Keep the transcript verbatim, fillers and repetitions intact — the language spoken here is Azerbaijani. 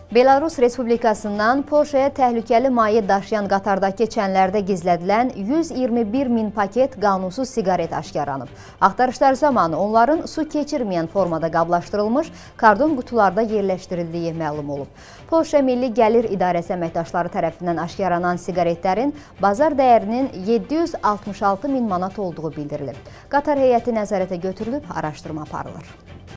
Belarus Respublikasından Polşaya təhlükəli maye daşıyan qatardakı keçənlərdə gizlədilən yüz iyirmi bir min paket qanunsuz siqaret aşkarlanıb. Axtarışlar zamanı onların su keçirməyən formada qablaşdırılmış karton qutularda yerləşdirildiyi məlum olub. Polşa Milli Gəlir İdarəsi əməkdaşları tərəfindən aşkarlanan siqaretlərin bazar dəyərinin yeddi yüz altmış altı min manat olduğu bildirilib. Qatar heyəti nəzarətə götürülüb, araşdırma aparılır.